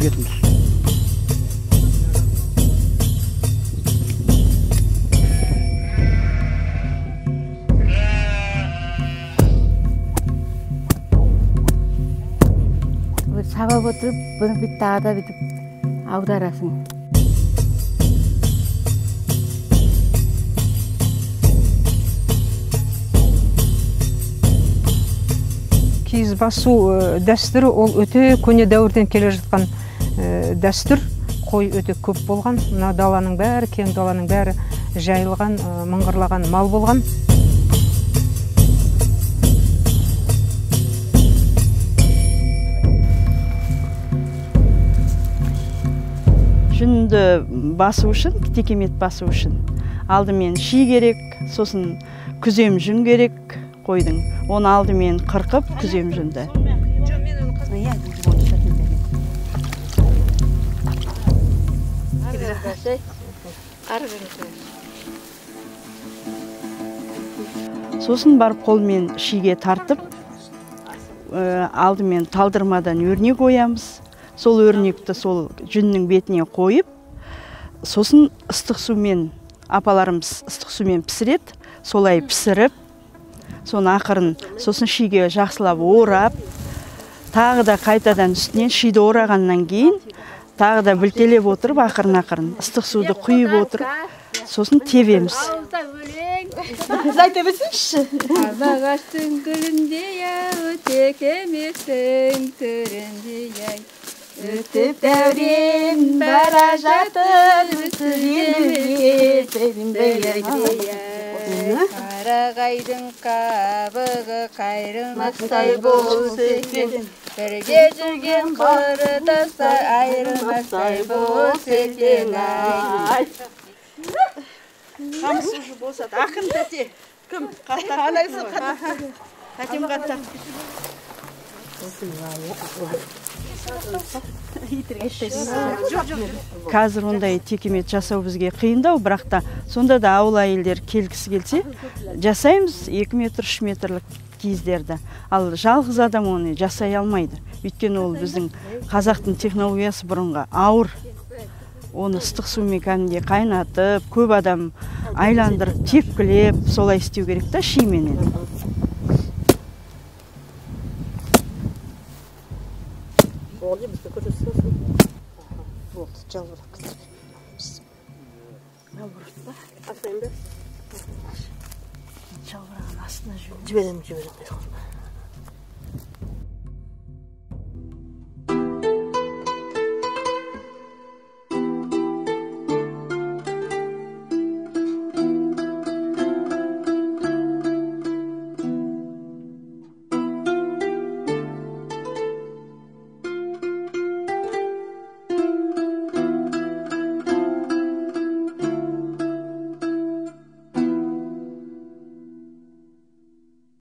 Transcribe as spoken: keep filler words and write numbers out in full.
бердім. Сабап отырып, бұны бүйтті ада бүйтіп аударасың. Киіз басу дәстүрі ол өте көне дәуірден келе жатқан дәстүр. Қой өте көп болған. Мына даланың бәрі, кең даланың бәрі жайылған, мыңғырлаған мал болған. Жүнді басу үшін, текемет басу үшін алдымен ши керек, сосын күзем жүн керек қойдың. Оны алдымен қырқып, күзем жүнді. Сосын барып қолмен шиге тартып, алдымен талдырмадан өрнек қоямыз. Сол өрнекті сол жүннің бетіне қойып, сосын ыстық сумен, апаларымыз ыстық сумен пісіреді, солай пісіріп, соны ақырын, сосын шиге жақсылап орап, тағы да қайтадан үстінен шиді орағаннан кейін, тағы да білтелеп отырып, ақырын-ақырын ыстық суды құйып отырып, сосын тебеміз. Айта берсеңізші. Ағаштың гүлінде текеметтің түрінде өтіп дәурен бара жатыр қарағайдың қабығы қайрылмастай болса екен, бірге жүрген құрдаса айырылмастай болса екен. Қамыс уже болса, ақын тәте. Кім? Қаттақ. Қалайсың қаттақ? Тәтем қаттақ. Қазір ондай текемет жасау бізге қиындау, бірақ та сонда да ауыл әйелдер келгісі келсе, жасаймыз екі метр, үш метрлік киіздерді. Ал жалғыз адам оны жасай алмайды. Өйткені ол біздің қазақтың технологиясы бұрынға ауыр. Оны ыстық сумен кәдімгідей қайнатып, көп адам айландырып, тепкілеп, солай істеу керек та шименен. Oldu bizde görürsünüz. Oldu, çalvırak kızım. Ne vurdu? Asayım da. Çalvırağın aslında jübelem jübelem.